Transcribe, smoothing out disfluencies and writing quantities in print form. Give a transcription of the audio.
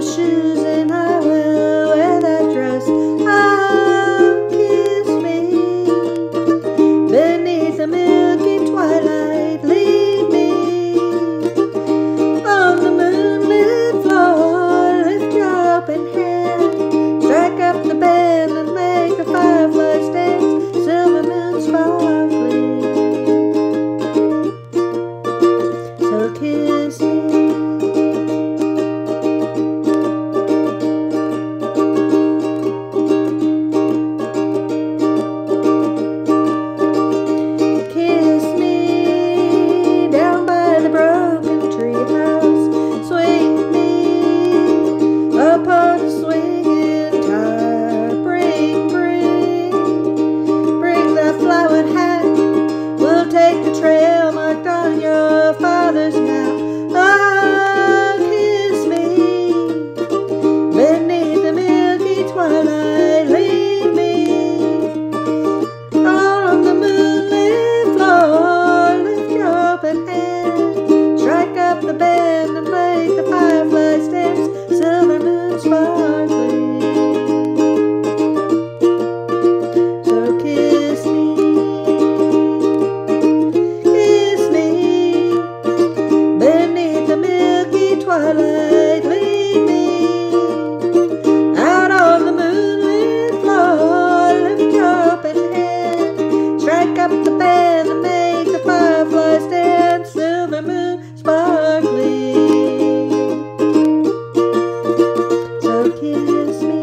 shoes and I will wear that dress. Oh, kiss me beneath the milky twilight. Lead me on the moonlit floor. Lift your open hand, strike up the band and make the fireflies dance. Silver moon sparkling, so kiss me. Kiss me down by the broken treehouse. Swing me upon the swinging tide. Bring that flowered hat. We'll take the trail marked on your father's map. Oh, kiss me beneath the milky twilight. Lead me on the moonlit floor. Lift your open hand, strike up the band and make the fireflies dance. Silver moon sparkling, so kiss me. Kiss me beneath the milky twilight. Lead me out on the moonlit floor. Lift your open hand, strike up the band and make the fireflies dance. Silver moon sparkling, so kiss me.